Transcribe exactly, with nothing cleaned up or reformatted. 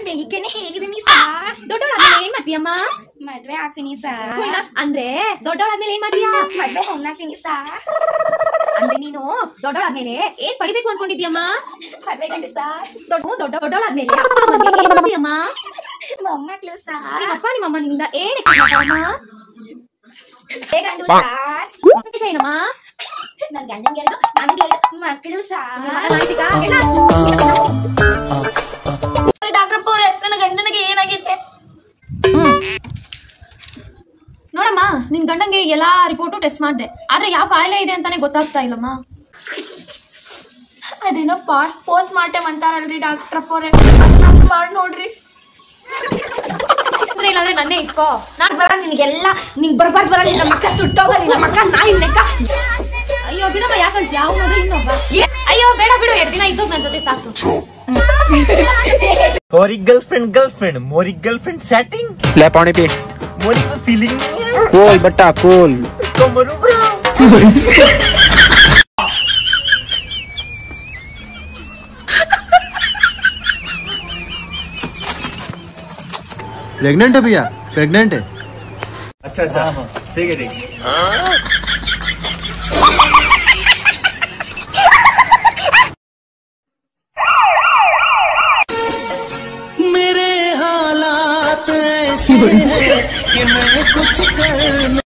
ಬೆಳಿಗ್ಗೆನೆ ಹೇಳಿದೀನಿ ಸಾರ್. ದೊಡ್ಡವಳಾದ್ಮೇಲೆ ಏನ್ ಮಾಡ್ತೀಯಮ್ಮ? ಮದ್ವೆ ಆಗ್ತೀನಿ ಸಾರ್. ಅಂದ್ರೆ ದೊಡ್ಡವಳಾದ್ಮೇಲೆ ಏನ್ ಮಾಡ್ತೀಯಾ? ಮದ್ವೆ ಹೆಣ್ಣಾಗ್ತೀನಿ ಸಾರ್. ಅಂದ್ರೆ ನೀನು ದೊಡ್ಡವಳಾದ್ಮೇಲೆ ಏನ್ ಪಡಿಬೇಕು ಅನ್ಕೊಂಡಿದ್ಯಮ್ಮ? ಮದ್ವೆ ಗಂಡು ಸಾರ್. ದೊಡ್ಡ ದೊಡ್ಡ ದೊಡ್ಡವಳಾದ್ಮೇಲೆ ಅಪ್ಪ ಅಮ್ಮನಿಗೆ ಏನ್ ಮಾಡ್ತೀಯಮ್ಮ? ಮೊಮ್ಮಕ್ಳು ಸಾರ್. ನಿಮ್ಮಪ್ಪ ನಿಮ್ಮಮ್ಮ ನಿಂದ ಏನ್ ಎಕ್ಸ್ಪೆಕ್ಟ್ ಮಾಡ್ತಾರಮ್ಮ? ಗಂಡು ಸಾರ್. ಏನಮ್ಮ? ನನ್ ಗಂಡಂಗೆ ಎರಡು ನನಗೆರಡು ಮಕ್ಕಳು ಸಾರ್. ಡಾಕ್ಟರ್ ಪೋರೆ ನನ್ನ ಗಂಡನಿಗೆ ಏನಾಗಿದೆ? ನೋಡಮ್ಮ, ನಿನ್ ಗಂಡಂಗೆ ಎಲ್ಲಾ ರಿಪೋರ್ಟು ಟೆಸ್ಟ್ ಮಾಡ್ದೆ, ಆದ್ರೆ ಯಾವ ಕಾಯಿಲೆ ಇದೆ ಅಂತಾನೆ ಗೊತ್ತಾಗ್ತಾ ಇಲ್ಲಮ್ಮ. ಅದೇನೋ ಪಾಸ್ಟ್ ಪೋಸ್ಟ್ ಮಾರ್ಟಮ್ ಅಂತಾರಲ್ರಿ ಡಾಕ್ಟರ್ ಪೋರೆ, ಮಾಡಿ ನೋಡ್ರಿ. ಇಲ್ಲಾಂದ್ರೆ ನನ್ನೇ ಇಟ್ಕೋ. ನಾನ್ ಬರ ನಿನ್ಗೆಲ್ಲ ನಿಂಗ್ ಬರ್ಬಾರ್ದು ಬರ. ನಿನ್ನ ಮಕ್ಕ ಸುಟ್ಟೋಗ, ನಿನ್ನ ಮಕ್ಕ ನಾಯಿ ಲೆಕ್ಕ. ಅಯ್ಯೋ ಬಿಡಮ್ಮ, ಯಾಕಂತ ಯಾವ ನೋಡ್ರಿ ಇನ್ನೊಬ್ಬ. ಅಯ್ಯೋ ಬೇಡ ಬಿಡು, ಎರಡು ದಿನ ಇದ್ದೋಗ್ ನನ್ ಜೊತೆ ಸಾಕು. Sorry girlfriend girlfriend मोरी girlfriend chatting ले पानी पी मोरी को feeling कूल बट्टा कूल कमरू ब्रो प्रेग्नेंट है भैया? प्रेग्नेंट है? अच्छा अच्छा ठीक है ठीक है। मेरे हालात ऐसे हैं कि मैं कुछ कर